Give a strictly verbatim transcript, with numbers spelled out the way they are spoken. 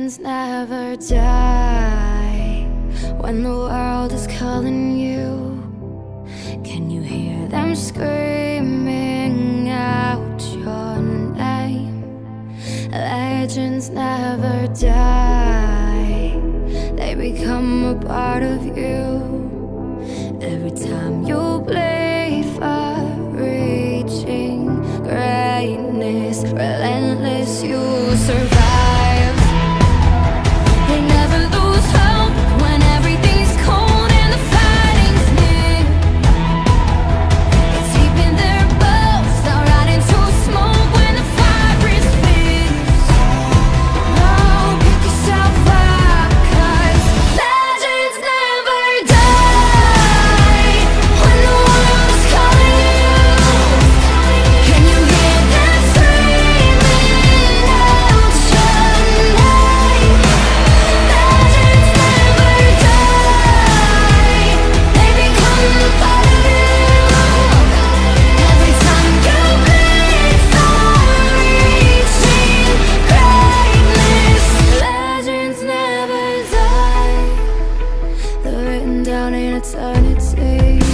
Legends never die. When the world is calling you, can you hear them screaming out your name? Legends never die. They become a part of you. Every time you bleed for reaching greatness, relentless, you survive. They never lose hope when everything's cold and the fighting's near. It's deep in their bones, they'll ride into smoke when the fire is fierce. Oh, pick yourself up, 'cause legends never die. When the world is calling you, can you hear them screaming out your name? Legends never die. They become a part of you. Every time you bleed for reaching greatness, legends never die. They're written down in eternity.